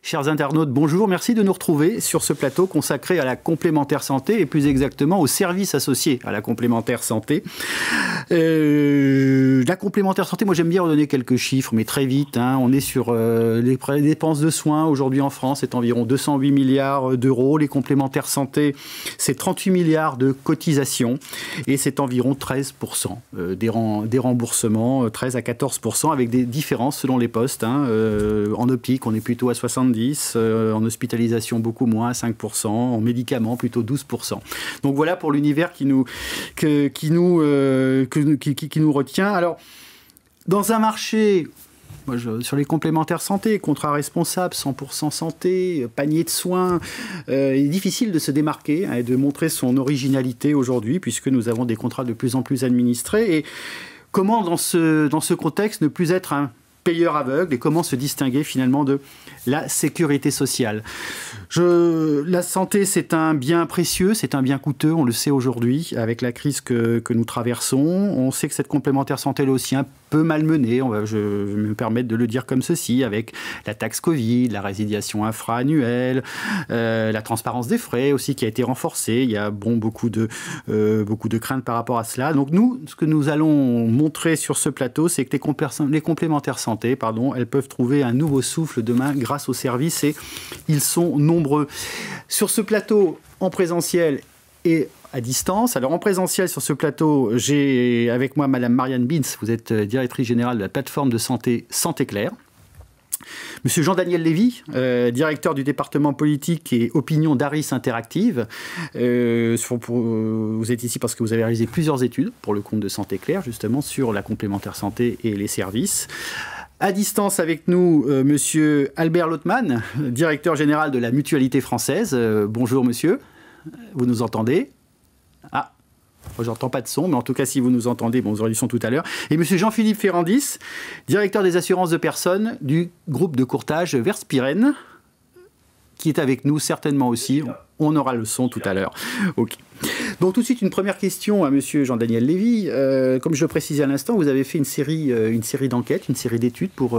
Chers internautes, bonjour. Merci de nous retrouver sur ce plateau consacré à la complémentaire santé et plus exactement aux services associés à la complémentaire santé. La complémentaire santé, moi j'aime bien redonner quelques chiffres, mais très vite. On est sur les dépenses de soins. Aujourd'hui en France, c'est environ 208 milliards d'euros. Les complémentaires santé, c'est 38 milliards de cotisations et c'est environ 13% des remboursements, 13 à 14%, avec des différences selon les postes. En optique, on est plutôt à 70%, en hospitalisation beaucoup moins, à 5%, en médicaments plutôt 12%. Donc voilà pour l'univers qui nous retient. Alors, dans un marché, sur les complémentaires santé, contrat responsable, 100% santé, panier de soins, il est difficile de se démarquer et de montrer son originalité aujourd'hui, puisque nous avons des contrats de plus en plus administrés. Et comment, dans ce contexte, ne plus être un payeur aveugle et comment se distinguer finalement de la sécurité sociale. La santé, c'est un bien précieux, c'est un bien coûteux, on le sait aujourd'hui avec la crise que nous traversons. On sait que cette complémentaire santé là aussi un peu malmenée, je vais me permettre de le dire comme ceci, avec la taxe Covid, la résiliation infra-annuelle, la transparence des frais aussi qui a été renforcée. Il y a beaucoup de craintes par rapport à cela. Donc nous, ce que nous allons montrer sur ce plateau, c'est que les complémentaires santé, elles peuvent trouver un nouveau souffle demain grâce aux services et ils sont nombreux. Sur ce plateau, en présentiel et à distance. Alors en présentiel sur ce plateau, j'ai avec moi Madame Marianne Bins, vous êtes directrice générale de la plateforme de santé Santé Claire. Monsieur Jean-Daniel Lévy, directeur du département politique et opinion d'Aris Interactive. Vous êtes ici parce que vous avez réalisé plusieurs études pour le compte de Santé Claire, justement, sur la complémentaire santé et les services. À distance avec nous, monsieur Albert Lottmann, directeur général de la Mutualité française. Bonjour monsieur, vous nous entendez ? Ah, moi, j'entends pas de son, mais en tout cas, si vous nous entendez, vous aurez du son tout à l'heure. Et monsieur Jean-Philippe Ferrandis, directeur des assurances de personnes du groupe de courtage Verspiren, qui est avec nous certainement aussi. On aura le son tout à l'heure. Ok. Donc tout de suite, une première question à monsieur Jean-Daniel Lévy. Comme je le précisais à l'instant, vous avez fait une série d'enquêtes, une série d'études pour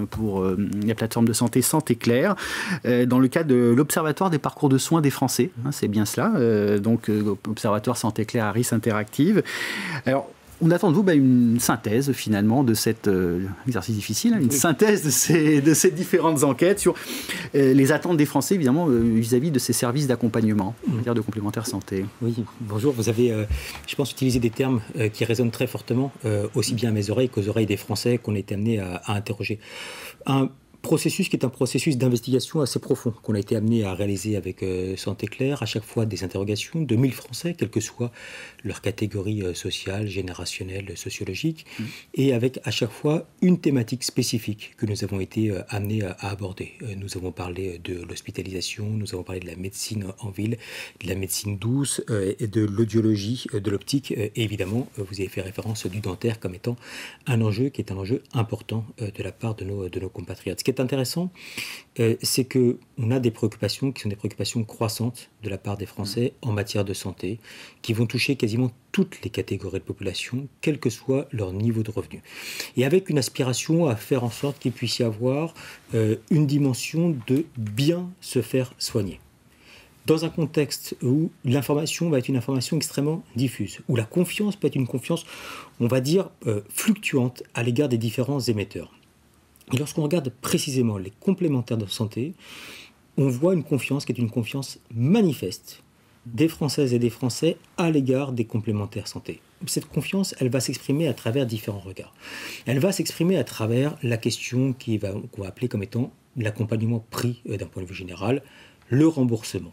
la plateforme de santé Santé Claire, dans le cadre de l'Observatoire des parcours de soins des Français. C'est bien cela. Donc, Observatoire Santé Claire Aris Interactive. Alors, on attend de vous une synthèse finalement de cet exercice difficile, une synthèse de ces différentes enquêtes sur les attentes des Français évidemment vis-à-vis de ces services d'accompagnement en matière de complémentaire santé. Oui, bonjour. Vous avez, je pense, utilisé des termes qui résonnent très fortement, aussi bien à mes oreilles qu'aux oreilles des Français qu'on est amené à interroger. Un processus qui est un processus d'investigation assez profond qu'on a été amené à réaliser avec Santé Claire, à chaque fois des interrogations de 1000 Français, quelle que soit leur catégorie sociale, générationnelle, sociologique, et avec à chaque fois une thématique spécifique que nous avons été amenés à aborder. Nous avons parlé de l'hospitalisation, nous avons parlé de la médecine en ville, de la médecine douce, et de l'audiologie, de l'optique, et évidemment, vous avez fait référence du dentaire comme étant un enjeu qui est un enjeu important de la part de nos compatriotes. Ce qui est intéressant, c'est qu'on a des préoccupations qui sont des préoccupations croissantes de la part des Français en matière de santé, qui vont toucher quasiment toutes les catégories de population, quel que soit leur niveau de revenu. Et avec une aspiration à faire en sorte qu'il puisse y avoir une dimension de bien se faire soigner. Dans un contexte où l'information va être une information extrêmement diffuse, où la confiance peut être une confiance, on va dire, fluctuante à l'égard des différents émetteurs. Et lorsqu'on regarde précisément les complémentaires de santé, on voit une confiance qui est une confiance manifeste des Françaises et des Français à l'égard des complémentaires santé. Cette confiance, elle va s'exprimer à travers différents regards. Elle va s'exprimer à travers la question qu'on va appeler comme étant l'accompagnement pris d'un point de vue général, le remboursement.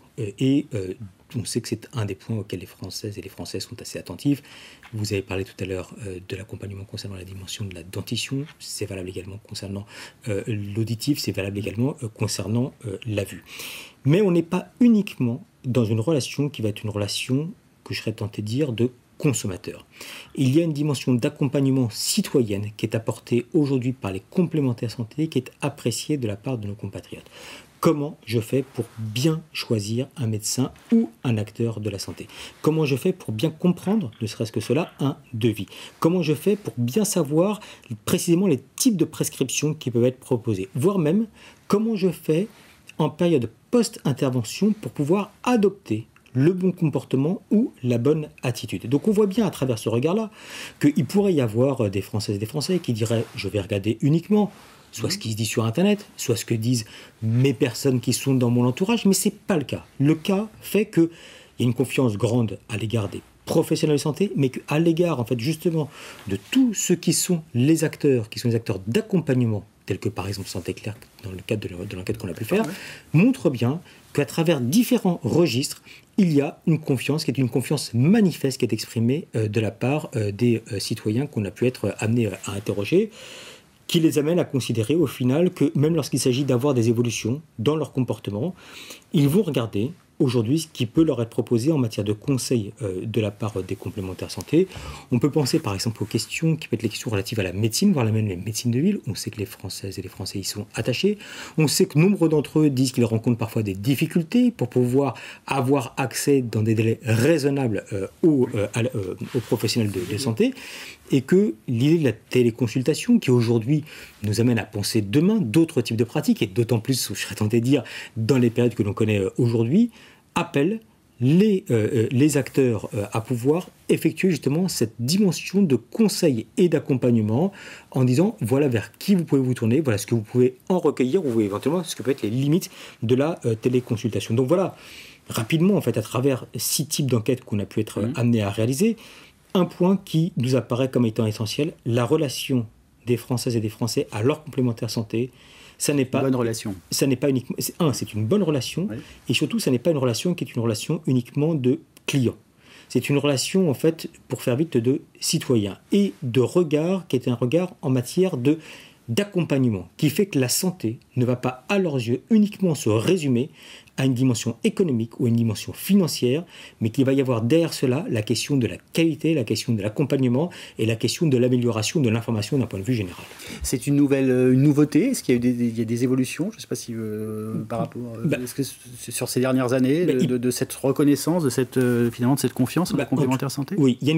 On sait que c'est un des points auxquels les Françaises et les Français sont assez attentifs. Vous avez parlé tout à l'heure de l'accompagnement concernant la dimension de la dentition. C'est valable également concernant l'auditif, c'est valable également concernant la vue. Mais on n'est pas uniquement dans une relation qui va être une relation, que je serais tenté de dire, de consommateur. Il y a une dimension d'accompagnement citoyenne qui est apportée aujourd'hui par les complémentaires santé, qui est appréciée de la part de nos compatriotes. Comment je fais pour bien choisir un médecin ou un acteur de la santé? Comment je fais pour bien comprendre, ne serait-ce que cela, un devis? Comment je fais pour bien savoir précisément les types de prescriptions qui peuvent être proposées? Voire même, comment je fais en période post-intervention pour pouvoir adopter le bon comportement ou la bonne attitude. Donc on voit bien à travers ce regard-là qu'il pourrait y avoir des Françaises et des Français qui diraient « je vais regarder uniquement » soit ce qui se dit sur Internet, soit ce que disent mes personnes qui sont dans mon entourage, mais ce n'est pas le cas. Le cas fait qu'il y a une confiance grande à l'égard des professionnels de santé, mais qu'à l'égard, en fait, justement, de tous ceux qui sont les acteurs d'accompagnement, tels que par exemple Santé Claire, dans le cadre de l'enquête qu'on a pu faire, montre bien qu'à travers différents registres, il y a une confiance qui est une confiance manifeste qui est exprimée de la part des citoyens qu'on a pu être amenés à interroger, qui les amène à considérer au final que même lorsqu'il s'agit d'avoir des évolutions dans leur comportement, ils vont regarder aujourd'hui ce qui peut leur être proposé en matière de conseils de la part des complémentaires santé. On peut penser par exemple aux questions qui peuvent être les questions relatives à la médecine, voire même les médecines de ville. On sait que les Françaises et les Français y sont attachés. On sait que nombre d'entre eux disent qu'ils rencontrent parfois des difficultés pour pouvoir avoir accès dans des délais raisonnables aux professionnels de santé. Et que l'idée de la téléconsultation, qui aujourd'hui nous amène à penser demain d'autres types de pratiques, et d'autant plus, je serais tenté de dire, dans les périodes que l'on connaît aujourd'hui, appelle les acteurs à pouvoir effectuer justement cette dimension de conseil et d'accompagnement en disant voilà vers qui vous pouvez vous tourner, voilà ce que vous pouvez en recueillir ou éventuellement ce que peuvent être les limites de la téléconsultation. Donc voilà, rapidement en fait à travers 6 types d'enquêtes qu'on a pu être amenés à réaliser, un point qui nous apparaît comme étant essentiel, la relation des Françaises et des Français à leur complémentaire santé, ça n'est pas une bonne relation. Ça n'est pas uniquement. C'est une bonne relation, oui. Et surtout, ça n'est pas une relation qui est une relation uniquement de client. C'est une relation, en fait, pour faire vite, de citoyen et de regard, qui est un regard en matière d'accompagnement, qui fait que la santé ne va pas, à leurs yeux, uniquement se résumer à une dimension économique ou une dimension financière, mais qu'il va y avoir derrière cela la question de la qualité, la question de l'accompagnement et la question de l'amélioration de l'information d'un point de vue général. C'est une nouveauté. Est-ce qu'il y a eu il y a des évolutions? Je ne sais pas si par rapport est-ce que sur ces dernières années de cette reconnaissance, finalement de cette confiance en la complémentaire santé. Oui, il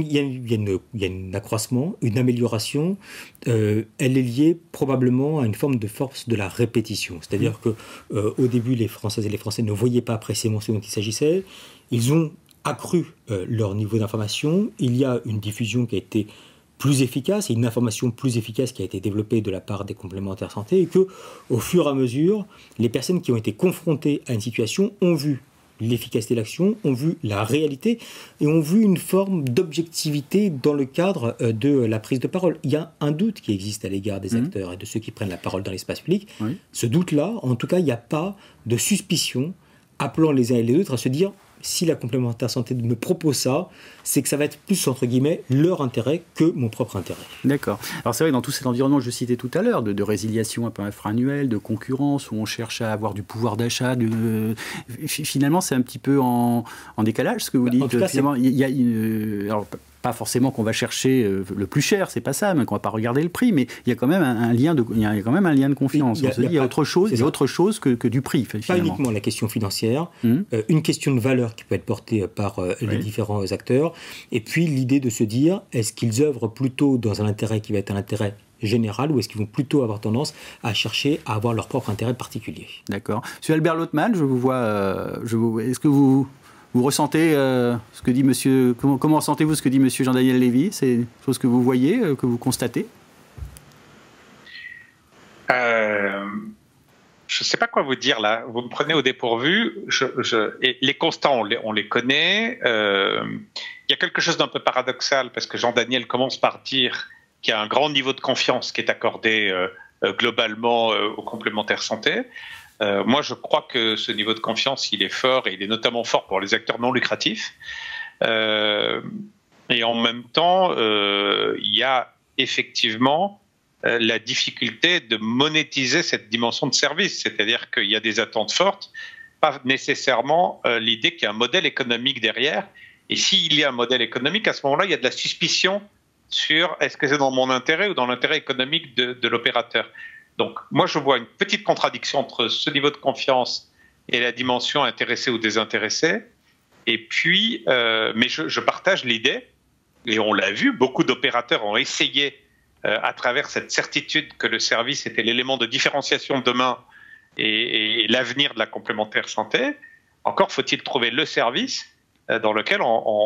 y a un accroissement, une amélioration. Elle est liée probablement à une forme de force de la répétition. C'est-à-dire que au début, les Françaises et les Français ne voyaient pas précisément ce dont il s'agissait. Ils ont accru leur niveau d'information. Il y a une diffusion qui a été plus efficace et une information plus efficace qui a été développée de la part des complémentaires santé et que, au fur et à mesure, les personnes qui ont été confrontées à une situation ont vu l'efficacité de l'action, ont vu la réalité et ont vu une forme d'objectivité dans le cadre de la prise de parole. Il y a un doute qui existe à l'égard des acteurs et de ceux qui prennent la parole dans l'espace public. Oui. Ce doute-là, en tout cas, il n'y a pas de suspicion appelant les uns et les autres à se dire si la complémentaire santé me propose ça, c'est que ça va être plus, entre guillemets, leur intérêt que mon propre intérêt. D'accord. Alors c'est vrai que dans tout cet environnement que je citais tout à l'heure, de résiliation un peu infra-annuelle, de concurrence, où on cherche à avoir du pouvoir d'achat, finalement c'est un petit peu en décalage ce que vous dites. En tout cas, finalement, il y a alors, pas forcément qu'on va chercher le plus cher, c'est pas ça, mais qu'on va pas regarder le prix, mais il y a quand même un lien de confiance. Il y a autre chose que du prix. Finalement. Pas uniquement la question financière, une question de valeur qui peut être portée par les différents acteurs, et puis l'idée de se dire est-ce qu'ils œuvrent plutôt dans un intérêt qui va être un intérêt général ou est-ce qu'ils vont plutôt avoir tendance à chercher à avoir leur propre intérêt particulier. D'accord. Monsieur Albert Lottmann, je vous vois. Est-ce que vous ressentez ce que dit monsieur... Comment ressentez-vous ce que dit monsieur Jean-Daniel Lévy? C'est une chose que vous voyez, que vous constatez? Je ne sais pas quoi vous dire là. Vous me prenez au dépourvu. Et les constats, on les connaît. Il y a quelque chose d'un peu paradoxal parce que Jean-Daniel commence par dire qu'il y a un grand niveau de confiance qui est accordé globalement aux complémentaires santé. Moi, je crois que ce niveau de confiance, il est fort et il est notamment fort pour les acteurs non lucratifs. Et en même temps, il y a effectivement la difficulté de monétiser cette dimension de service. C'est-à-dire qu'il y a des attentes fortes, pas nécessairement l'idée qu'il y a un modèle économique derrière. Et s'il y a un modèle économique, à ce moment-là, il y a de la suspicion sur est-ce que c'est dans mon intérêt ou dans l'intérêt économique de l'opérateur. Donc, moi, je vois une petite contradiction entre ce niveau de confiance et la dimension intéressée ou désintéressée. Et puis, mais je partage l'idée, et on l'a vu, beaucoup d'opérateurs ont essayé, à travers cette certitude que le service était l'élément de différenciation demain et l'avenir de la complémentaire santé. Encore faut-il trouver le service dans lequel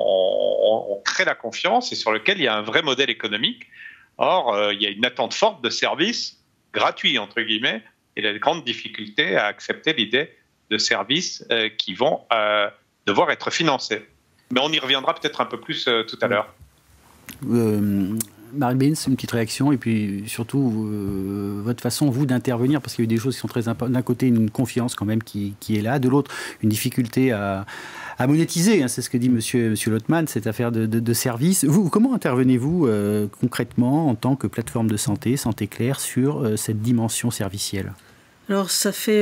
on crée la confiance et sur lequel il y a un vrai modèle économique. Or, il y a une attente forte de services gratuits, entre guillemets, et la grande difficulté à accepter l'idée de services qui vont devoir être financés. Mais on y reviendra peut-être un peu plus tout à l'heure. Marie Bins, une petite réaction, et puis surtout votre façon, vous, d'intervenir, parce qu'il y a eu des choses qui sont très importantes. D'un côté, une confiance quand même qui est là, de l'autre, une difficulté à monétiser, hein, c'est ce que dit monsieur Lottmann, cette affaire de service. Vous, comment intervenez-vous concrètement en tant que plateforme de santé, Santé Claire, sur cette dimension servicielle? Alors, ça fait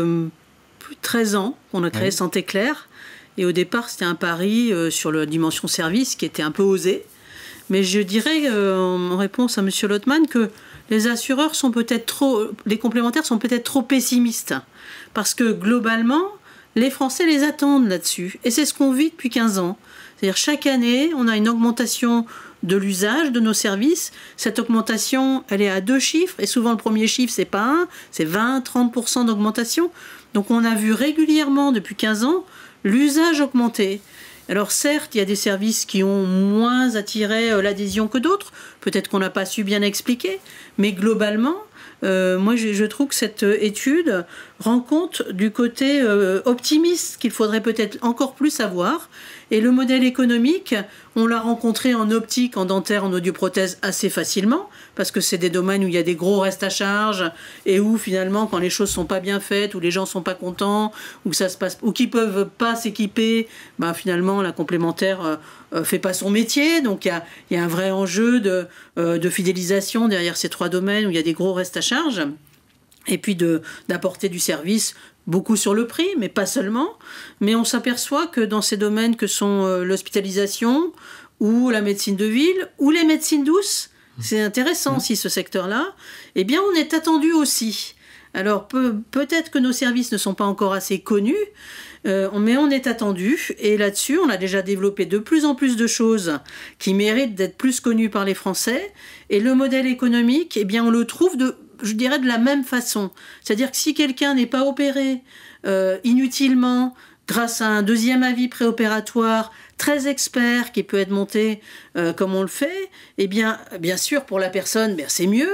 plus de 13 ans qu'on a créé Santé Claire, et au départ, c'était un pari sur la dimension service qui était un peu osé. Mais je dirais, en réponse à M. Lottmann, que les assureurs sont peut-être les complémentaires sont peut-être trop pessimistes. Parce que globalement, les Français les attendent là-dessus. Et c'est ce qu'on vit depuis 15 ans. C'est-à-dire chaque année, on a une augmentation de l'usage de nos services. Cette augmentation, elle est à 2 chiffres. Et souvent, le premier chiffre, c'est pas 1, c'est 20-30% d'augmentation. Donc on a vu régulièrement, depuis 15 ans, l'usage augmenter. Alors certes, il y a des services qui ont moins attiré l'adhésion que d'autres. Peut-être qu'on n'a pas su bien expliquer. Mais globalement, moi je trouve que cette étude rend compte du côté optimiste qu'il faudrait peut-être encore plus avoir. Et le modèle économique, on l'a rencontré en optique, en dentaire, en audioprothèse assez facilement, parce que c'est des domaines où il y a des gros restes à charge, et où finalement, quand les choses sont pas bien faites, où les gens sont pas contents, ou ça se passe, ou qui peuvent pas s'équiper, ben finalement la complémentaire fait pas son métier. Donc il y a un vrai enjeu de fidélisation derrière ces 3 domaines où il y a des gros restes à charge, et puis d'apporter du service. Beaucoup sur le prix, mais pas seulement. Mais on s'aperçoit que dans ces domaines que sont l'hospitalisation, ou la médecine de ville, ou les médecines douces, c'est intéressant aussi ce secteur-là, eh bien on est attendu aussi. Alors peut-être que nos services ne sont pas encore assez connus, mais on est attendu. Et là-dessus, on a déjà développé de plus en plus de choses qui méritent d'être plus connues par les Français. Et le modèle économique, eh bien on le trouve je dirais de la même façon. C'est-à-dire que si quelqu'un n'est pas opéré inutilement, grâce à un deuxième avis préopératoire très expert qui peut être monté comme on le fait, eh bien sûr pour la personne, c'est mieux,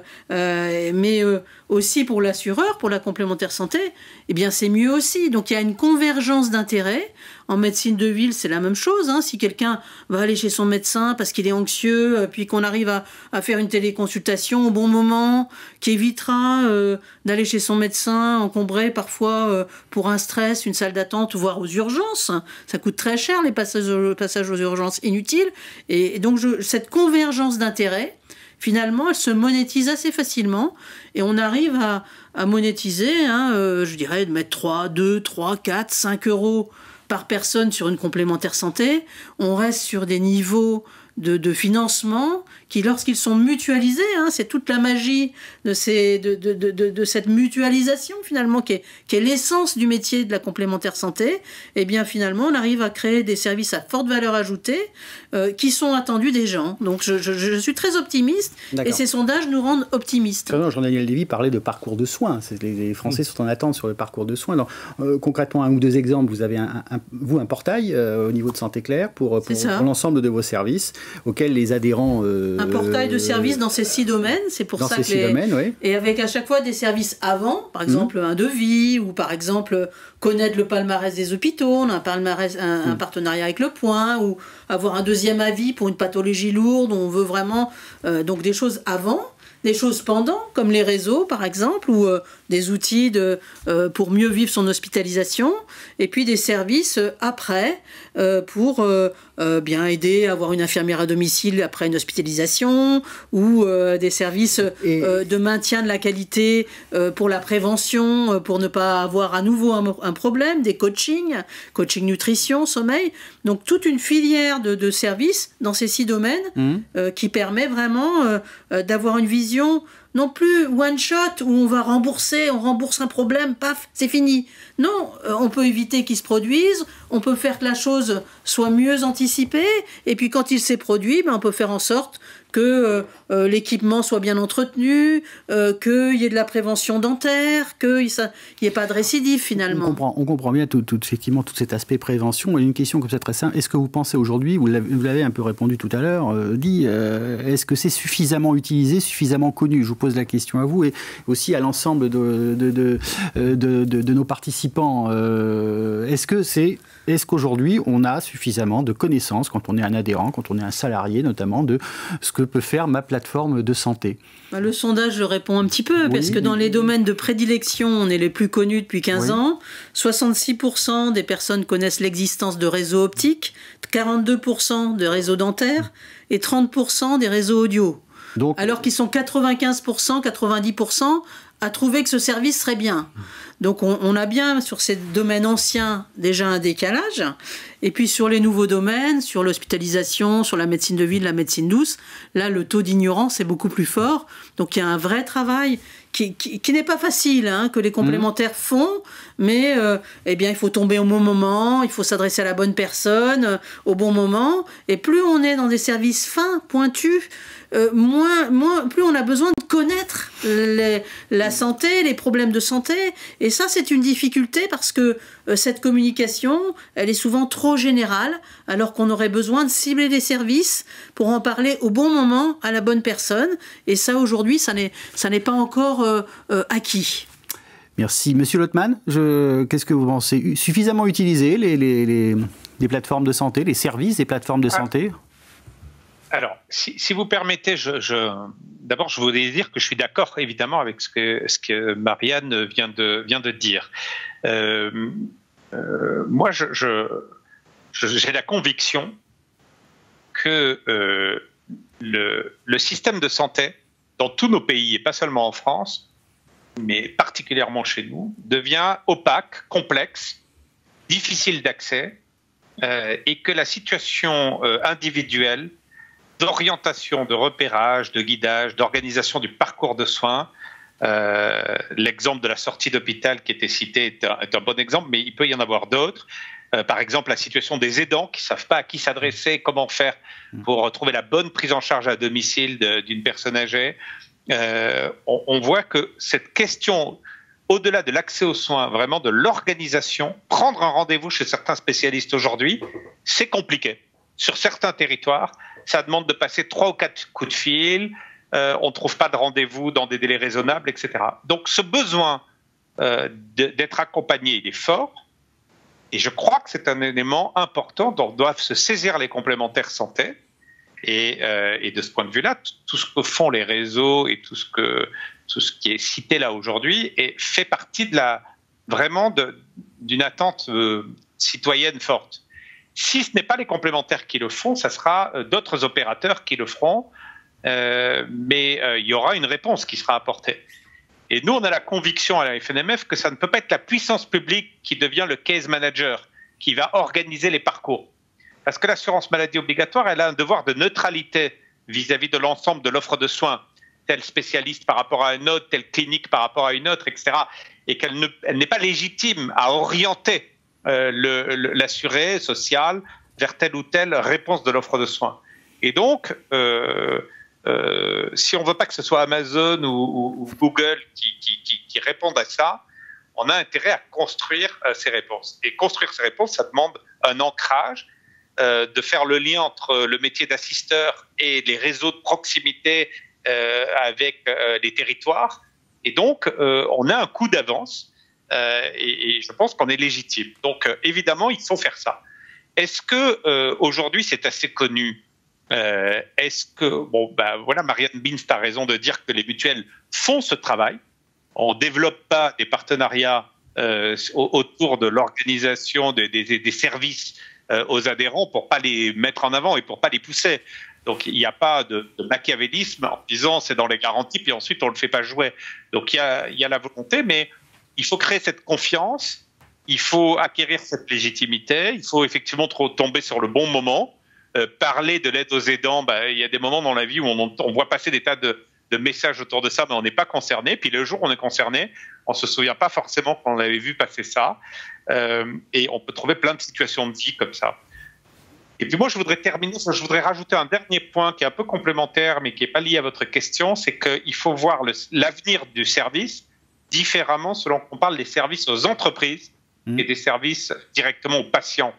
mais aussi pour l'assureur, pour la complémentaire santé, eh bien c'est mieux aussi. Donc il y a une convergence d'intérêts. En médecine de ville, c'est la même chose. Hein. Si quelqu'un va aller chez son médecin parce qu'il est anxieux, puis qu'on arrive à faire une téléconsultation au bon moment, qui évitera d'aller chez son médecin encombré parfois pour un stress, une salle d'attente, voire aux urgences. Ça coûte très cher les passages aux urgences inutiles. Et donc cette convergence d'intérêts, finalement, elle se monétise assez facilement. Et on arrive à monétiser, je dirais, de mettre 2, 3, 4, 5 euros par personne sur une complémentaire santé. On reste sur des niveaux de financement qui, lorsqu'ils sont mutualisés, c'est toute la magie de cette mutualisation finalement qui est l'essence du métier de la complémentaire santé. Et bien finalement, on arrive à créer des services à forte valeur ajoutée qui sont attendus des gens. Donc je suis très optimiste. Et ces sondages nous rendent optimistes. Jean-Daniel Lévy parlait de parcours de soins. Les Français sont en attente sur le parcours de soins. Alors, concrètement, 1 ou 2 exemples. Vous avez un portail au niveau de Santé Claire pour l'ensemble de vos services auxquels les adhérents... un portail de services dans ces 6 domaines, c'est pour ça que domaines, oui. Et avec à chaque fois des services avant, par exemple un devis, ou par exemple connaître le palmarès des hôpitaux, on a un partenariat avec Le Point, ou avoir un deuxième avis pour une pathologie lourde, on veut vraiment donc des choses avant, des choses pendant, comme les réseaux par exemple, ou des outils pour mieux vivre son hospitalisation, et puis des services après pour bien aider à avoir une infirmière à domicile après une hospitalisation, ou des services de maintien de la qualité pour la prévention, pour ne pas avoir à nouveau un problème, des coaching nutrition, sommeil. Donc toute une filière de services dans ces 6 domaines qui permet vraiment d'avoir une vision vision non plus one shot où on va rembourser, on rembourse un problème, paf, c'est fini. Non, on peut éviter qu'il se produise, on peut faire que la chose soit mieux anticipée, et puis quand il s'est produit, on peut faire en sorte que l'équipement soit bien entretenu, qu'il y ait de la prévention dentaire, qu'il n'y ait pas de récidive finalement. On comprend bien effectivement tout cet aspect prévention. Et une question comme ça très simple, est-ce que vous pensez aujourd'hui, vous l'avez un peu répondu tout à l'heure, est-ce que c'est suffisamment utilisé, suffisamment connu? Je vous pose la question à vous et aussi à l'ensemble de nos participants. Est-ce qu'aujourd'hui on a suffisamment de connaissances quand on est un adhérent, quand on est un salarié notamment, de ce que peut faire ma plateforme de santé? Le sondage le répond un petit peu, parce que dans les domaines de prédilection, on est les plus connus depuis 15 ans. 66% des personnes connaissent l'existence de réseaux optiques, 42% de réseaux dentaires et 30% des réseaux audio. Donc, alors qu'ils sont 95%, 90% à trouver que ce service serait bien. Donc on a bien sur ces domaines anciens déjà un décalage, et puis sur les nouveaux domaines, sur l'hospitalisation, sur la médecine de ville, la médecine douce, là le taux d'ignorance est beaucoup plus fort. Donc il y a un vrai travail qui n'est pas facile, que les complémentaires font, mais il faut tomber au bon moment, il faut s'adresser à la bonne personne au bon moment, et plus on est dans des services fins, pointus, plus on a besoin de connaître la santé, les problèmes de santé. Et ça, c'est une difficulté parce que cette communication, elle est souvent trop générale, alors qu'on aurait besoin de cibler les services pour en parler au bon moment à la bonne personne. Et ça, aujourd'hui, ça n'est pas encore acquis. Merci. Monsieur Lottmann, qu'est-ce que vous pensez? Suffisamment utilisé les plateformes de santé, les services des plateformes de santé? Alors, si vous permettez, d'abord, je voudrais dire que je suis d'accord, évidemment, avec ce que Marianne vient de dire. Moi, j'ai la conviction que le système de santé, dans tous nos pays, et pas seulement en France, mais particulièrement chez nous, devient opaque, complexe, difficile d'accès, et que la situation individuelle d'orientation, de repérage, de guidage, d'organisation du parcours de soins. L'exemple de la sortie d'hôpital qui était cité est un bon exemple, mais il peut y en avoir d'autres. Par exemple, la situation des aidants qui ne savent pas à qui s'adresser, comment faire pour trouver la bonne prise en charge à domicile d'une personne âgée. On voit que cette question, au-delà de l'accès aux soins, vraiment de l'organisation, prendre un rendez-vous chez certains spécialistes aujourd'hui, c'est compliqué. Sur certains territoires, ça demande de passer 3 ou 4 coups de fil, on ne trouve pas de rendez-vous dans des délais raisonnables, etc. Donc ce besoin d'être accompagné, il est fort, et je crois que c'est un élément important dont doivent se saisir les complémentaires santé, et de ce point de vue-là, tout ce que font les réseaux et tout ce qui est cité là aujourd'hui fait partie d'une attente citoyenne forte. Si ce n'est pas les complémentaires qui le font, ça sera d'autres opérateurs qui le feront, mais il y aura une réponse qui sera apportée. Et nous, on a la conviction à la FNMF que ça ne peut pas être la puissance publique qui devient le case manager, qui va organiser les parcours. Parce que l'assurance maladie obligatoire, elle a un devoir de neutralité vis-à-vis de l'ensemble de l'offre de soins, tel spécialiste par rapport à un autre, telle clinique par rapport à une autre, etc. Et qu'elle n'est pas légitime à orienter l'assuré social vers telle ou telle réponse de l'offre de soins. Et donc, si on ne veut pas que ce soit Amazon ou Google qui répondent à ça, on a intérêt à construire ces réponses. Et construire ces réponses, ça demande un ancrage, de faire le lien entre le métier d'assisteur et les réseaux de proximité avec les territoires. Et donc, on a un coup d'avance. Et je pense qu'on est légitime. Donc, évidemment, il faut faire ça. Est-ce que aujourd'hui c'est assez connu? Est-ce que Marianne Binst a raison de dire que les mutuelles font ce travail. On ne développe pas des partenariats autour de l'organisation des services aux adhérents pour pas les mettre en avant et pour pas les pousser. Donc, il n'y a pas de machiavélisme en disant c'est dans les garanties puis ensuite on le fait pas jouer. Donc, il y a la volonté, mais il faut créer cette confiance, il faut acquérir cette légitimité, il faut effectivement tomber sur le bon moment. Parler de l'aide aux aidants, il y a des moments dans la vie où on voit passer des tas de de messages autour de ça, mais on n'est pas concerné. Puis le jour où on est concerné, on ne se souvient pas forcément qu'on avait vu passer ça. Et on peut trouver plein de situations de vie comme ça. Et puis moi, je voudrais rajouter un dernier point qui est un peu complémentaire, mais qui n'est pas lié à votre question, c'est qu'il faut voir l'avenir du service différemment selon qu'on parle des services aux entreprises et des services directement aux patients.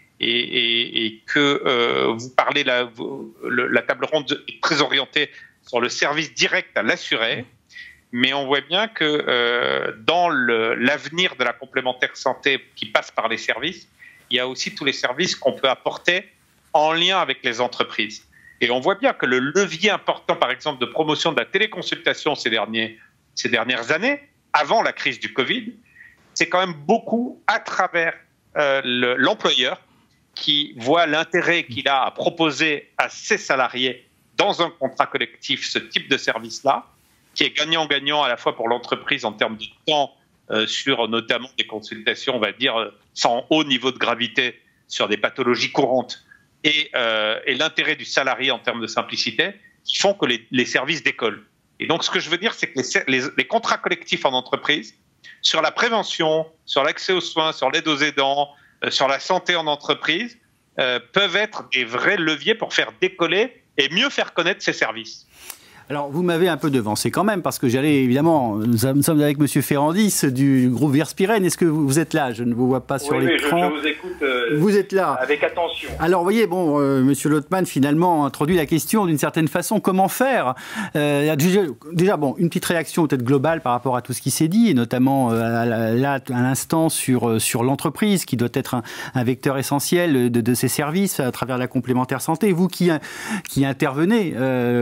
Et que vous parlez, la table ronde est très orientée sur le service direct à l'assuré, mais on voit bien que dans l'avenir de la complémentaire santé qui passe par les services, il y a aussi tous les services qu'on peut apporter en lien avec les entreprises. Et on voit bien que le levier important, par exemple, de promotion de la téléconsultation ces dernières années, avant la crise du Covid, c'est quand même beaucoup à travers l'employeur qui voit l'intérêt qu'il a à proposer à ses salariés dans un contrat collectif ce type de service-là, qui est gagnant-gagnant à la fois pour l'entreprise en termes de temps sur notamment des consultations, on va dire, sans haut niveau de gravité sur des pathologies courantes et l'intérêt du salarié en termes de simplicité qui font que les services décollent. Et donc, ce que je veux dire, c'est que les contrats collectifs en entreprise, sur la prévention, sur l'accès aux soins, sur l'aide aux aidants, sur la santé en entreprise, peuvent être des vrais leviers pour faire décoller et mieux faire connaître ces services. Alors, vous m'avez un peu devancé quand même, parce que évidemment, nous sommes avec M. Ferrandis du groupe Virspirène. Est-ce que vous êtes là? Je ne vous vois pas sur l'écran. Oui, je vous écoute vous êtes là. Avec attention. Alors, vous voyez, M. Lotman, finalement, a introduit la question d'une certaine façon. Comment faire? Déjà, une petite réaction peut-être globale par rapport à tout ce qui s'est dit, et notamment à l'instant sur l'entreprise, qui doit être un vecteur essentiel de ces services à travers la complémentaire santé. Vous qui intervenez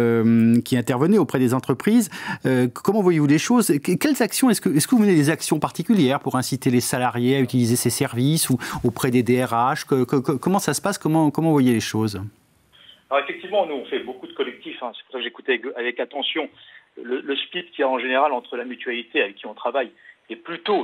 auprès des entreprises, comment voyez-vous les choses? Quelles actions, est-ce que vous menez des actions particulières pour inciter les salariés à utiliser ces services ou auprès des DRH? Comment ça se passe? Comment vous voyez les choses? Alors effectivement, nous on fait beaucoup de collectifs, c'est pour ça que j'écoutais avec attention. Le split qu'il y a en général entre la mutualité avec qui on travaille est plutôt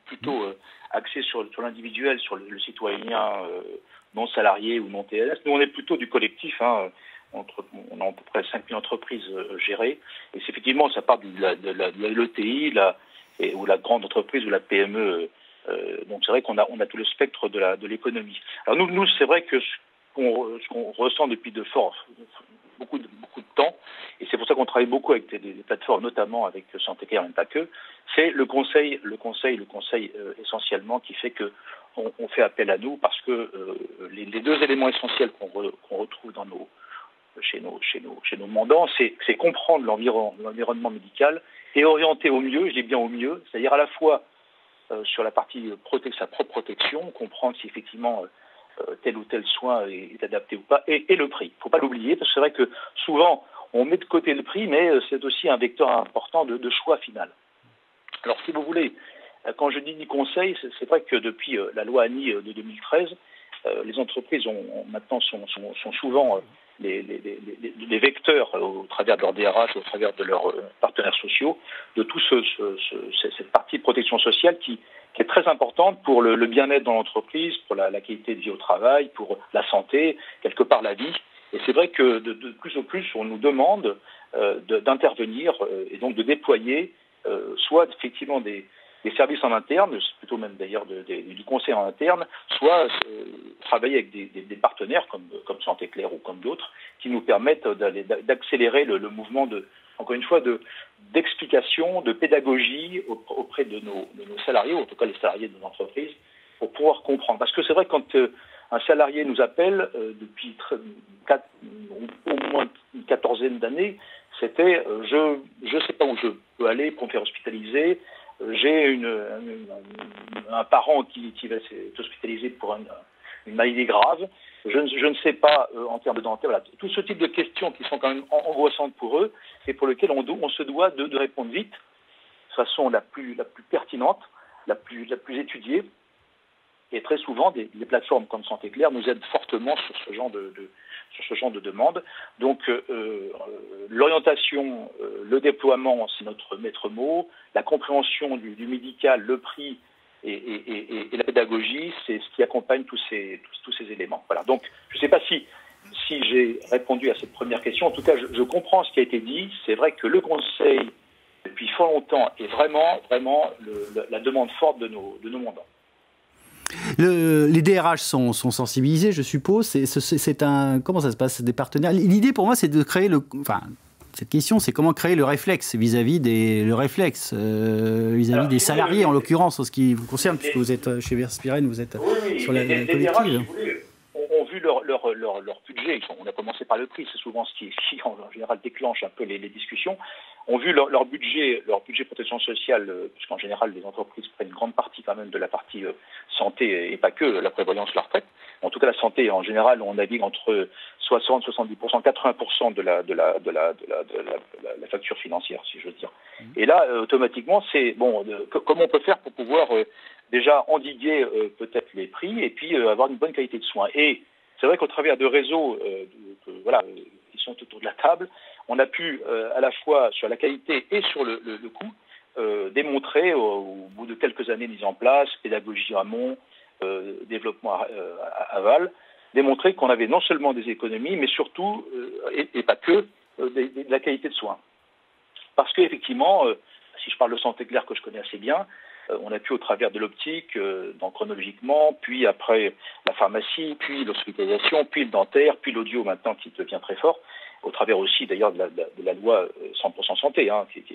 axé sur l'individuel, sur le citoyen non salarié ou non TLS. Nous on est plutôt du collectif, on a à peu près 5000 entreprises gérées. Et c'est effectivement, ça part de l'ETI ou la grande entreprise ou la PME. Donc c'est vrai qu'on a tout le spectre de l'économie. Alors nous c'est vrai que ce qu'on ressent depuis beaucoup de temps, et c'est pour ça qu'on travaille beaucoup avec des plateformes, notamment avec Santé Claire, même pas que, c'est le conseil essentiellement qui fait que on fait appel à nous, parce que les deux éléments essentiels qu'on retrouve chez nos mandants, c'est comprendre l'environnement médical et orienter au mieux, je dis bien au mieux, c'est-à-dire à la fois sur la partie sa propre protection, comprendre si effectivement tel ou tel soin est adapté ou pas, et le prix. Il ne faut pas l'oublier, parce que c'est vrai que souvent on met de côté le prix, mais c'est aussi un vecteur important de choix final. Alors si vous voulez, quand je dis conseil, c'est vrai que depuis la loi ANI de 2013, les entreprises maintenant sont souvent les vecteurs au travers de leur DRH, au travers de leurs partenaires sociaux, de toute cette partie de protection sociale qui est très importante pour le bien-être dans l'entreprise, pour la qualité de vie au travail, pour la santé, quelque part la vie. Et c'est vrai que de plus en plus, on nous demande d'intervenir et donc de déployer soit effectivement des services en interne, c'est plutôt même d'ailleurs du conseil en interne, soit travailler avec des partenaires comme Santé Claire ou comme d'autres, qui nous permettent d'accélérer le mouvement encore une fois, d'explication, de pédagogie auprès de nos salariés, ou en tout cas les salariés de nos entreprises, pour pouvoir comprendre. Parce que c'est vrai que quand un salarié nous appelle depuis au moins une quatorzaine d'années, c'était je sais pas où je peux aller pour me faire hospitaliser, j'ai un parent qui va être hospitalisé pour une maladie grave, je ne sais pas en termes de dentaire, voilà. Tout ce type de questions qui sont quand même angoissantes pour eux et pour lesquelles on se doit de répondre vite, de façon la plus pertinente, la plus étudiée. Et très souvent, des plateformes comme Santé Claire nous aident fortement sur ce genre de demande. Donc l'orientation, le déploiement, c'est notre maître mot. La compréhension du médical, le prix et la pédagogie, c'est ce qui accompagne tous ces éléments. Voilà. Donc je ne sais pas si si j'ai répondu à cette première question. En tout cas, je comprends ce qui a été dit. C'est vrai que le Conseil, depuis fort longtemps, est vraiment la demande forte de nos mandants. Les DRH sont sensibilisés, je suppose. Comment ça se passe, des partenaires? L'idée pour moi, c'est de créer cette question, c'est comment créer le réflexe vis-à-vis des salariés, en l'occurrence, en ce qui vous concerne, puisque vous êtes chez Verspiren, vous êtes sur la collective. Les DRH, si vous voulez, ont vu leur budget. On a commencé par le prix, c'est souvent ce qui en général déclenche un peu les discussions. Ont vu leur budget protection sociale, puisqu'en général les entreprises prennent une grande partie quand même de la partie santé et pas que la prévoyance, la retraite. En tout cas, la santé, en général, on navigue entre 60, 70%, 80% de la facture financière, si je veux dire. Et là, automatiquement, c'est comment on peut faire pour pouvoir déjà endiguer peut-être les prix et puis avoir une bonne qualité de soins. Et c'est vrai qu'au travers de réseaux, qui sont autour de la table, on a pu à la fois sur la qualité et sur le coût démontrer au bout de quelques années de mise en place, pédagogie amont, développement aval, démontrer qu'on avait non seulement des économies, mais surtout, et pas que, de la qualité de soins. Parce qu'effectivement, si je parle de santé claire que je connais assez bien, on a pu au travers de l'optique, chronologiquement, puis après la pharmacie, puis l'hospitalisation, puis le dentaire, puis l'audio maintenant qui devient très fort, au travers aussi d'ailleurs de la loi 100% santé,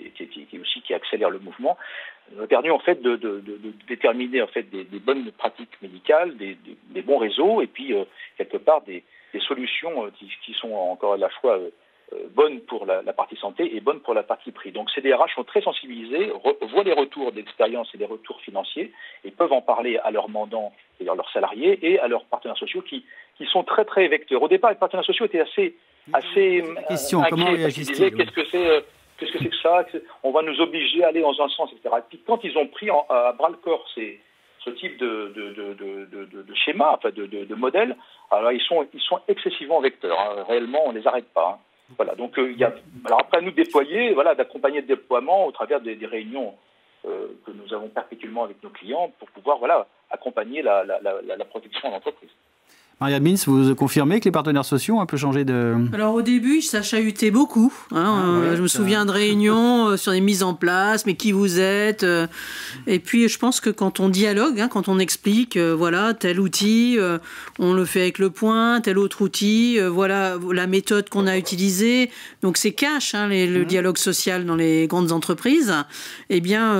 qui accélère le mouvement, a permis en fait de déterminer en fait des bonnes pratiques médicales, des bons réseaux, et puis quelque part des solutions qui sont encore à la fois bonnes pour la partie santé et bonnes pour la partie prix. Donc ces DRH sont très sensibilisés, voient les retours d'expérience et les retours financiers, et peuvent en parler à leurs mandants, c'est-à-dire leurs salariés, et à leurs partenaires sociaux qui sont très très vecteurs. Au départ, les partenaires sociaux étaient assez question, comment réagissent-ils? Qu'est-ce que c'est que ça? On va nous obliger à aller dans un sens, etc. Et puis quand ils ont pris à bras le corps ce type de schéma, enfin de modèle, alors ils sont excessivement vecteurs. Hein. Réellement, on les arrête pas. Hein. Voilà. Donc alors après à nous de déployer, d'accompagner le déploiement au travers des réunions que nous avons perpétuellement avec nos clients pour pouvoir accompagner la protection de l'entreprise. Marianne Mintz, vous confirmez que les partenaires sociaux ont un peu changé de... Alors au début, ça chahutait beaucoup. Je me souviens de réunions sur des mises en place, mais qui vous êtes Et puis je pense que quand on dialogue, quand on explique, tel outil, on le fait avec le point, tel autre outil, voilà la méthode qu'on a utilisée. Donc c'est cash, le dialogue social dans les grandes entreprises. Eh bien,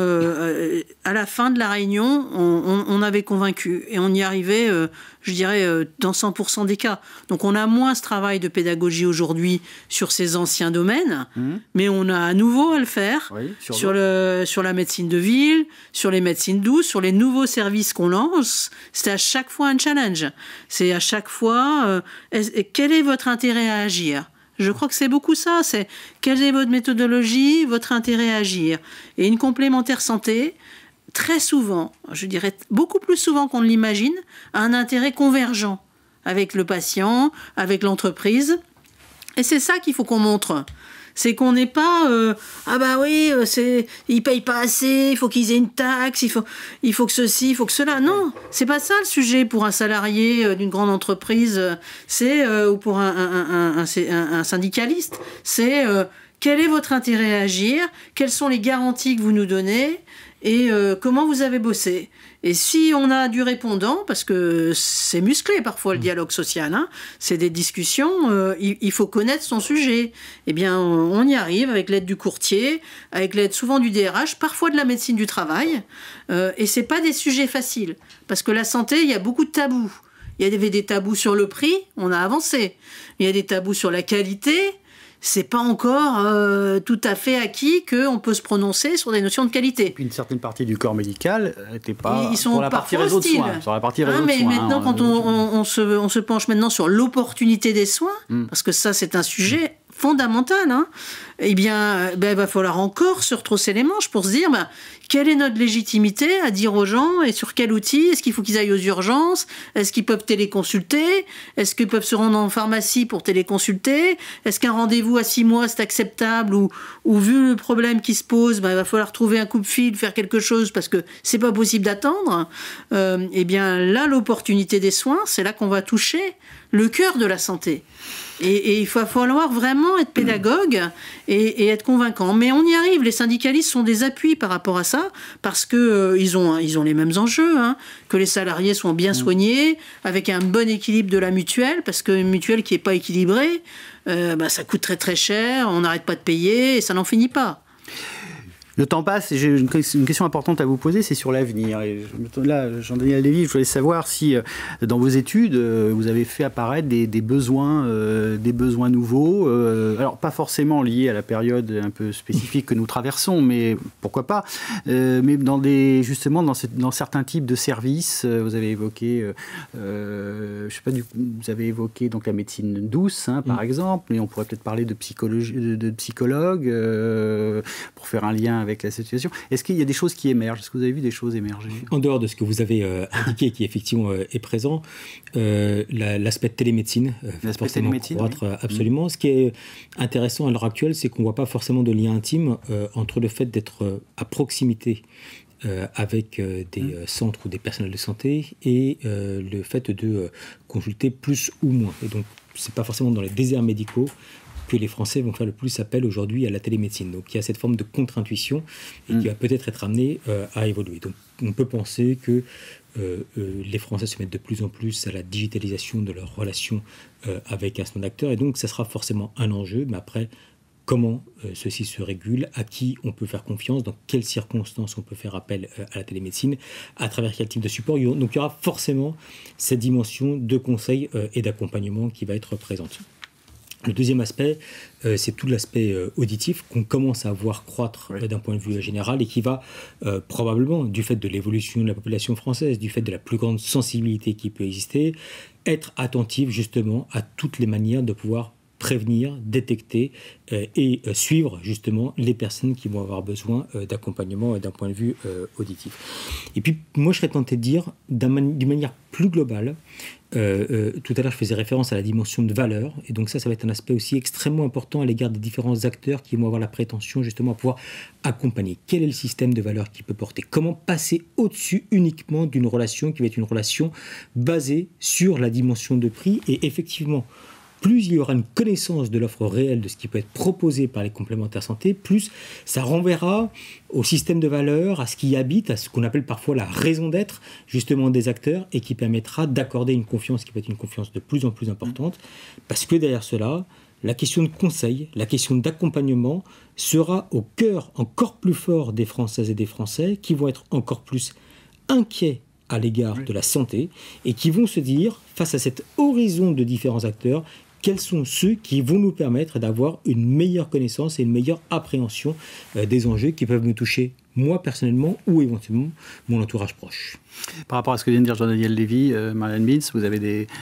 à la fin de la réunion, on avait convaincu et on y arrivait, je dirais, dans 100% des cas. Donc on a moins ce travail de pédagogie aujourd'hui sur ces anciens domaines, mais on a à nouveau à le faire sur la médecine de ville, sur les médecines douces, sur les nouveaux services qu'on lance. C'est à chaque fois un challenge. C'est à chaque fois, quel est votre intérêt à agir ? Je crois que c'est beaucoup ça. C'est quelle est votre méthodologie, votre intérêt à agir ? Et une complémentaire santé, très souvent, je dirais beaucoup plus souvent qu'on ne l'imagine, a un intérêt convergent avec le patient, avec l'entreprise. Et c'est ça qu'il faut qu'on montre. C'est qu'on n'est pas ils payent pas assez, il faut qu'ils aient une taxe, il faut que ceci, il faut que cela. Non, c'est pas ça le sujet pour un salarié d'une grande entreprise, ou pour un syndicaliste. C'est quel est votre intérêt à agir, quelles sont les garanties que vous nous donnez et comment vous avez bossé. Et si on a du répondant, parce que c'est musclé parfois le dialogue social, c'est des discussions, il faut connaître son sujet. Eh bien, on y arrive avec l'aide du courtier, avec l'aide souvent du DRH, parfois de la médecine du travail. Et c'est pas des sujets faciles, parce que la santé, il y a beaucoup de tabous. Il y avait des tabous sur le prix, on a avancé. Il y a des tabous sur la qualité. C'est pas encore tout à fait acquis qu'on peut se prononcer sur des notions de qualité. Et puis une certaine partie du corps médical n'était pas ils sont pour la partie réseau de soins. Sur la partie réseau de soins. Maintenant, quand on se penche maintenant sur l'opportunité des soins, parce que ça c'est un sujet fondamentale, hein, eh bien, il va falloir encore se retrousser les manches pour se dire quelle est notre légitimité à dire aux gens et sur quel outil. Est-ce qu'il faut qu'ils aillent aux urgences? Est-ce qu'ils peuvent téléconsulter? Est-ce qu'ils peuvent se rendre en pharmacie pour téléconsulter? Est-ce qu'un rendez-vous à 6 mois c'est acceptable ou vu le problème qui se pose, il va falloir trouver un coupe-fil, faire quelque chose parce que c'est pas possible d'attendre? Eh bien là, l'opportunité des soins, c'est là qu'on va toucher le cœur de la santé. Et il va falloir vraiment être pédagogue et être convaincant. Mais on y arrive. Les syndicalistes sont des appuis par rapport à ça parce que ils ont les mêmes enjeux, hein, que les salariés soient bien soignés, avec un bon équilibre de la mutuelle, parce qu'une mutuelle qui n'est pas équilibrée, ça coûte très très cher, on n'arrête pas de payer et ça n'en finit pas. Le temps passe et j'ai une question importante à vous poser, c'est sur l'avenir. Et là, Jean-Daniel Lévy, je voulais savoir si dans vos études, vous avez fait apparaître des besoins nouveaux, alors pas forcément liés à la période un peu spécifique que nous traversons, mais pourquoi pas, mais justement dans certains types de services. Vous avez évoqué, vous avez évoqué donc la médecine douce, hein, par exemple, mais on pourrait peut-être parler de psychologue, pour faire un lien avec la situation. Est-ce qu'il y a des choses qui émergent? Est-ce que vous avez vu des choses émerger? En dehors de ce que vous avez indiqué, qui effectivement est présent, l'aspect de télémédecine, croître absolument. Ce qui est intéressant à l'heure actuelle, c'est qu'on ne voit pas forcément de lien intime entre le fait d'être à proximité avec des centres ou des personnels de santé et le fait de consulter plus ou moins. Et donc, ce n'est pas forcément dans les déserts médicaux que les Français vont faire le plus appel aujourd'hui à la télémédecine. Donc il y a cette forme de contre-intuition et qui va peut-être être amenée à évoluer. Donc on peut penser que les Français se mettent de plus en plus à la digitalisation de leurs relations avec un certain nombre d'acteurs, et donc ça sera forcément un enjeu, mais après, comment ceci se régule, à qui on peut faire confiance, dans quelles circonstances on peut faire appel à la télémédecine, à travers quel type de support. Donc il y aura forcément cette dimension de conseil et d'accompagnement qui va être présente. Le deuxième aspect, c'est tout l'aspect auditif qu'on commence à voir croître d'un point de vue général et qui va probablement, du fait de l'évolution de la population française, du fait de la plus grande sensibilité qui peut exister, être attentif justement à toutes les manières de pouvoir prévenir, détecter et suivre justement les personnes qui vont avoir besoin d'accompagnement d'un point de vue auditif. Et puis moi je serais tenté de dire d'une manière plus globale, tout à l'heure je faisais référence à la dimension de valeur, et donc ça va être un aspect aussi extrêmement important à l'égard des différents acteurs qui vont avoir la prétention justement à pouvoir accompagner. Quel est le système de valeur qui peut porter? Comment passer au-dessus uniquement d'une relation qui va être une relation basée sur la dimension de prix? Et effectivement, plus il y aura une connaissance de l'offre réelle de ce qui peut être proposé par les complémentaires santé, plus ça renverra au système de valeurs, à ce qui y habite, à ce qu'on appelle parfois la raison d'être justement des acteurs, et qui permettra d'accorder une confiance qui peut être une confiance de plus en plus importante, parce que derrière cela, la question de conseil, la question d'accompagnement sera au cœur encore plus fort des Françaises et des Français, qui vont être encore plus inquiets à l'égard de la santé, et qui vont se dire, face à cet horizon de différents acteurs, quels sont ceux qui vont nous permettre d'avoir une meilleure connaissance et une meilleure appréhension des enjeux qui peuvent me toucher moi personnellement ou éventuellement mon entourage proche. Par rapport à ce que vient de dire Jean-Daniel Lévy, Marianne Mintz, vous avez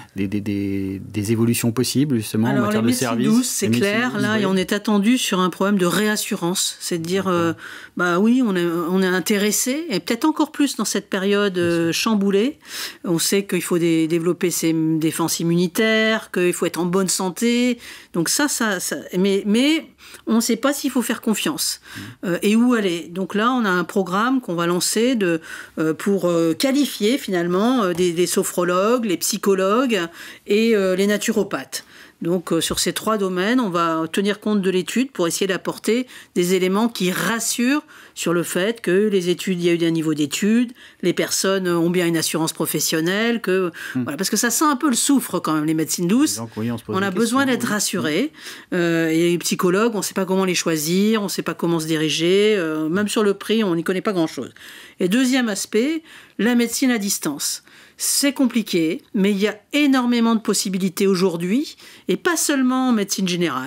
des évolutions possibles justement en matière de services? Alors les médecines douces, c'est clair, là, et on est attendu sur un problème de réassurance, c'est de dire, oui, on est intéressé, et peut-être encore plus dans cette période chamboulée. On sait qu'il faut développer ses défenses immunitaires, qu'il faut être en bonne santé, donc mais on ne sait pas s'il faut faire confiance et où aller. Donc là, on a un programme qu'on va lancer pour qualifier finalement des sophrologues, les psychologues et les naturopathes. Donc sur ces 3 domaines, on va tenir compte de l'étude pour essayer d'apporter des éléments qui rassurent sur le fait que il y a eu un niveau d'études, les personnes ont bien une assurance professionnelle, voilà, parce que ça sent un peu le soufre quand même, les médecines douces. Donc, oui, on a besoin d'être rassurés. Et les psychologues, on ne sait pas comment les choisir, on ne sait pas comment se diriger, même sur le prix, on n'y connaît pas grand-chose. Et deuxième aspect, la médecine à distance. C'est compliqué, mais il y a énormément de possibilités aujourd'hui, et pas seulement en médecine générale.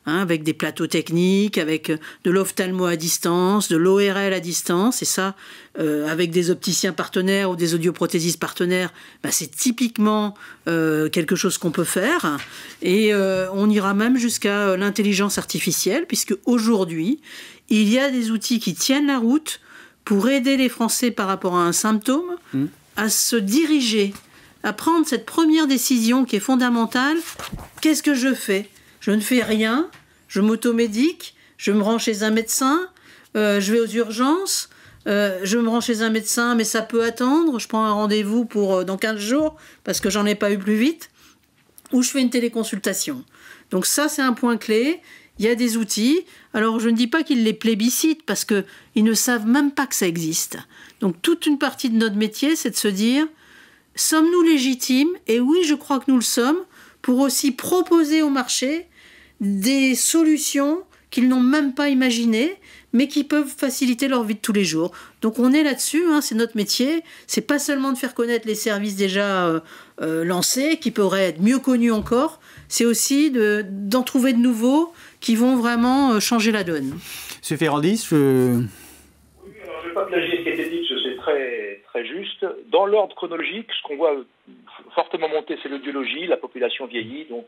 avec des plateaux techniques, avec de l'ophtalmo à distance, de l'ORL à distance, et ça, avec des opticiens partenaires ou des audioprothésistes partenaires, c'est typiquement quelque chose qu'on peut faire. Et on ira même jusqu'à l'intelligence artificielle, puisque aujourd'hui, il y a des outils qui tiennent la route pour aider les Français par rapport à un symptôme à se diriger, à prendre cette première décision qui est fondamentale. Qu'est-ce que je fais ? Je ne fais rien, je m'automédique, je me rends chez un médecin, je vais aux urgences, je me rends chez un médecin, mais ça peut attendre, je prends un rendez-vous pour dans 15 jours parce que j'en ai pas eu plus vite, ou je fais une téléconsultation. Donc ça, c'est un point clé. Il y a des outils. Alors, je ne dis pas qu'ils les plébiscitent parce qu'ils ne savent même pas que ça existe. Donc, toute une partie de notre métier, c'est de se dire, sommes-nous légitimes ? Et oui, je crois que nous le sommes, pour aussi proposer au marché des solutions qu'ils n'ont même pas imaginées, mais qui peuvent faciliter leur vie de tous les jours. Donc on est là-dessus, c'est notre métier. C'est pas seulement de faire connaître les services déjà lancés, qui pourraient être mieux connus encore, c'est aussi d'en trouver de nouveaux qui vont vraiment changer la donne. Monsieur Ferrandis, Oui, alors je ne vais pas plagier ce qui a été dit, c'est très, très juste. Dans l'ordre chronologique, ce qu'on voit fortement monter, c'est l'audiologie, la population vieillit, donc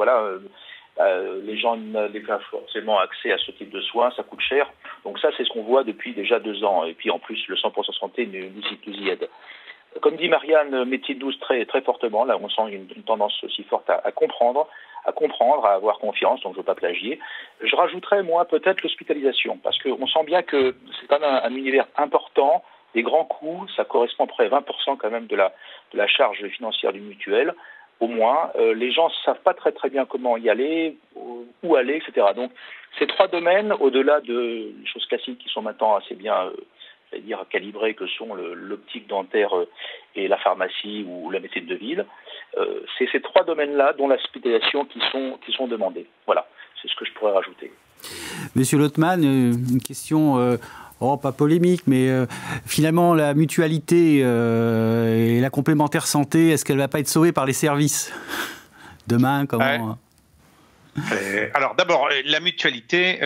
les gens n'ont pas forcément accès à ce type de soins, ça coûte cher. Donc ça, c'est ce qu'on voit depuis déjà 2 ans. Et puis en plus, le 100% santé nous y aide. Comme dit Marianne, métier de 12 très, très fortement. Là, on sent une tendance aussi forte à comprendre, à avoir confiance, donc je ne veux pas plagier. Je rajouterais, moi, peut-être l'hospitalisation, parce qu'on sent bien que c'est quand même un univers important, des grands coûts, ça correspond à près 20% quand même de la charge financière du mutuel. Au moins, les gens ne savent pas très très bien comment y aller, où aller, etc. Donc, ces 3 domaines, au-delà de choses classiques qui sont maintenant assez bien, calibrées, que sont l'optique dentaire et la pharmacie ou la médecine de ville, c'est ces 3 domaines-là dont l'hospitalisation qui sont demandés. Voilà, c'est ce que je pourrais rajouter. Monsieur Lottmann, une question... pas polémique, mais finalement, la mutualité et la complémentaire santé, est-ce qu'elle ne va pas être sauvée par les services demain, comment... Alors d'abord, la mutualité,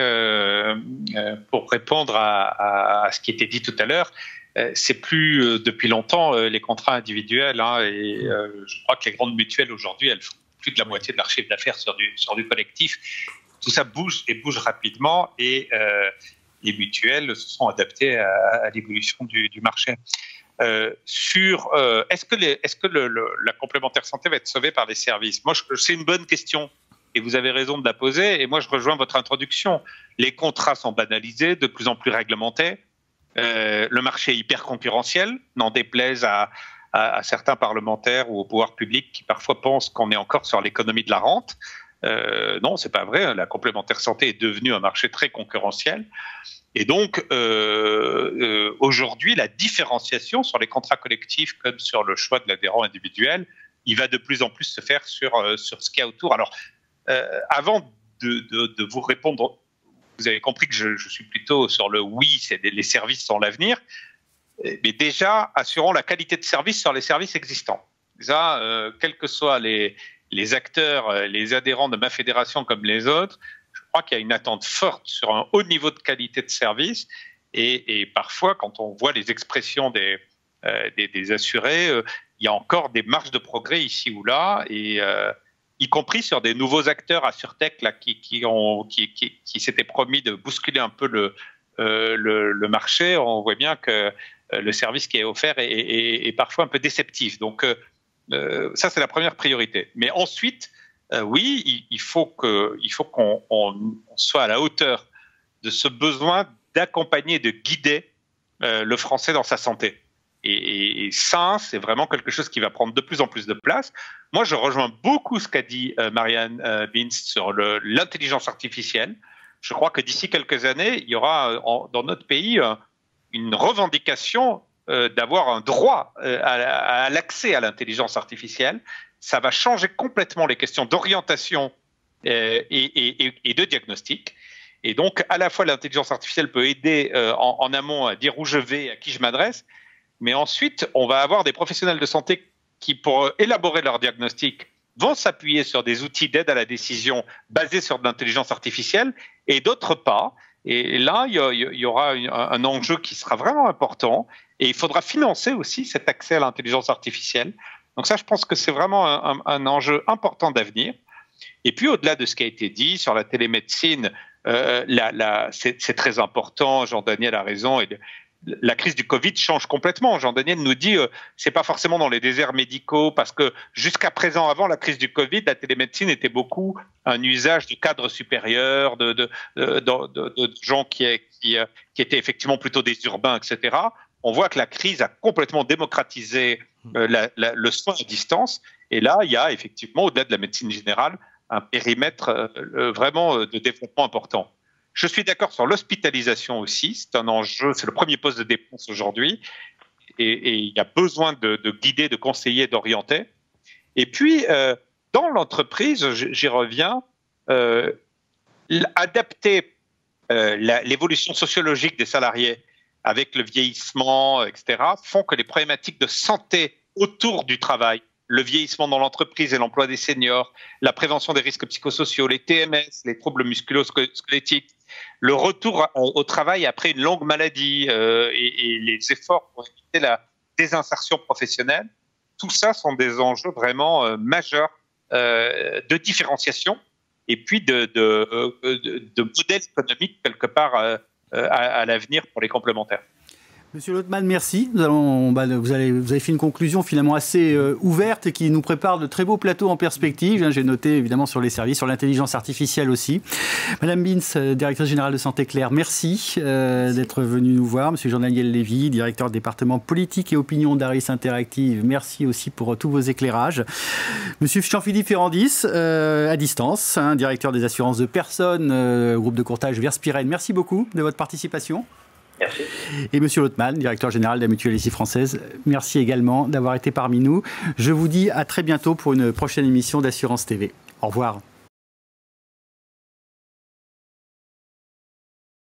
pour répondre à ce qui était dit tout à l'heure, c'est plus depuis longtemps les contrats individuels, et je crois que les grandes mutuelles aujourd'hui, elles font plus de la moitié de leur chiffre d'affaires sur du collectif. Tout ça bouge rapidement, et les mutuelles se sont adaptées à l'évolution du marché. Est-ce que la complémentaire santé va être sauvée par les services ? Moi, c'est une bonne question, et vous avez raison de la poser, et moi je rejoins votre introduction. Les contrats sont banalisés, de plus en plus réglementés, le marché est hyper concurrentiel, n'en déplaise à certains parlementaires ou au pouvoir public qui parfois pensent qu'on est encore sur l'économie de la rente. Non, c'est pas vrai. La complémentaire santé est devenue un marché très concurrentiel. Et donc, aujourd'hui, la différenciation sur les contrats collectifs comme sur le choix de l'adhérent individuel, il va de plus en plus se faire sur ce qu'il y a autour. Alors, avant de vous répondre, vous avez compris que je suis plutôt sur le oui, les services sont l'avenir. Mais déjà, assurons la qualité de service sur les services existants. Déjà, quels que soient les acteurs, les adhérents de ma fédération comme les autres, je crois qu'il y a une attente forte sur un haut niveau de qualité de service. Et parfois, quand on voit les expressions des assurés, il y a encore des marges de progrès ici ou là, et y compris sur des nouveaux acteurs AssurTech là, qui s'étaient promis de bousculer un peu le marché. On voit bien que le service qui est offert est parfois un peu déceptif. Donc, ça, c'est la première priorité. Mais ensuite, oui, il faut qu'on soit à la hauteur de ce besoin d'accompagner, de guider le Français dans sa santé. Et ça, c'est vraiment quelque chose qui va prendre de plus en plus de place. Moi, je rejoins beaucoup ce qu'a dit Marianne Binst sur l'intelligence artificielle. Je crois que d'ici quelques années, il y aura dans notre pays une revendication d'avoir un droit à l'accès à l'intelligence artificielle. Ça va changer complètement les questions d'orientation et de diagnostic. Et donc, à la fois, l'intelligence artificielle peut aider en amont à dire où je vais, à qui je m'adresse, mais ensuite, on va avoir des professionnels de santé qui, pour élaborer leur diagnostic, vont s'appuyer sur des outils d'aide à la décision basés sur de l'intelligence artificielle et d'autres pas. Et là, il y aura un enjeu qui sera vraiment important et il faudra financer aussi cet accès à l'intelligence artificielle. Donc ça, je pense que c'est vraiment un enjeu important d'avenir. Et puis, au-delà de ce qui a été dit sur la télémédecine, c'est très important, Jean-Daniel a raison, et la crise du Covid change complètement. Jean-Daniel nous dit c'est pas forcément dans les déserts médicaux, parce que jusqu'à présent, avant la crise du Covid, la télémédecine était beaucoup un usage de cadres supérieurs, de gens qui étaient effectivement plutôt des urbains, etc. On voit que la crise a complètement démocratisé le soin à distance. Et là, il y a effectivement, au-delà de la médecine générale, un périmètre vraiment de développement important. Je suis d'accord sur l'hospitalisation aussi. C'est un enjeu, c'est le premier poste de dépense aujourd'hui. Et il y a besoin de guider, de conseiller, d'orienter. Et puis, dans l'entreprise, j'y reviens, adapter l'évolution sociologique des salariés avec le vieillissement, etc., font que les problématiques de santé autour du travail, le vieillissement dans l'entreprise et l'emploi des seniors, la prévention des risques psychosociaux, les TMS, les troubles musculo-squelettiques, le retour au travail après une longue maladie et les efforts pour éviter la désinsertion professionnelle, tout ça sont des enjeux vraiment majeurs de différenciation et puis de modèle économique quelque part à l'avenir pour les complémentaires. Monsieur Lothman, merci. Vous avez fait une conclusion finalement assez ouverte et qui nous prépare de très beaux plateaux en perspective. J'ai noté évidemment sur les services, sur l'intelligence artificielle aussi. Madame Binz, directrice générale de Santé Claire, merci d'être venue nous voir. Monsieur Jean-Daniel Lévy, directeur du département politique et opinion d'Aris Interactive, merci aussi pour tous vos éclairages. Monsieur Jean-Philippe Ferrandis, à distance, directeur des assurances de personnes, groupe de courtage Verspiren, merci beaucoup de votre participation. Merci. Et Monsieur Lothman, directeur général de la Mutualité Française, merci également d'avoir été parmi nous. Je vous dis à très bientôt pour une prochaine émission d'Assurance TV. Au revoir.